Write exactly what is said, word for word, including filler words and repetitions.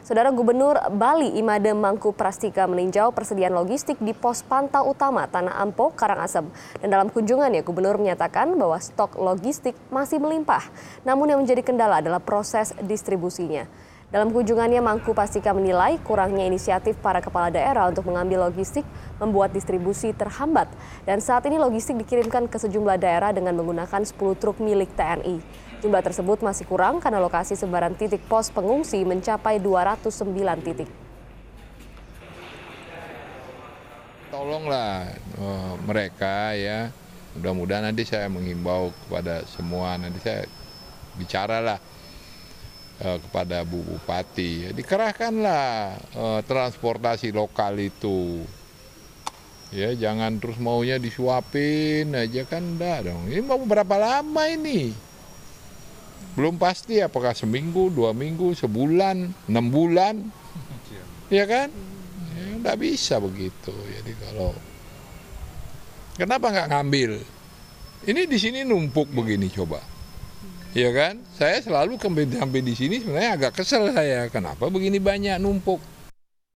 Saudara Gubernur Bali Imade Mangku Prastika meninjau persediaan logistik di pos pantau utama Tanah Ampo, Karangasem. Dan dalam kunjungannya, Gubernur menyatakan bahwa stok logistik masih melimpah. Namun yang menjadi kendala adalah proses distribusinya. Dalam kunjungannya, Mangku Prastika menilai kurangnya inisiatif para kepala daerah untuk mengambil logistik membuat distribusi terhambat. Dan saat ini logistik dikirimkan ke sejumlah daerah dengan menggunakan sepuluh truk milik T N I. Jumlah tersebut masih kurang karena lokasi sebaran titik pos pengungsi mencapai dua ratus sembilan titik. Tolonglah uh, mereka ya, mudah-mudahan nanti saya menghimbau kepada semua, nanti saya bicaralah uh, kepada Bu Bupati, dikerahkanlah uh, transportasi lokal itu. Ya, jangan terus maunya disuapin aja, kan enggak dong. Ini mau berapa lama ini? Belum pasti apakah seminggu, dua minggu, sebulan, enam bulan, ya kan? Ya, nggak bisa begitu. Jadi kalau kenapa nggak ngambil? Ini di sini numpuk begini coba, ya kan? Saya selalu sampai di sini sebenarnya agak kesel saya. Kenapa begini banyak numpuk?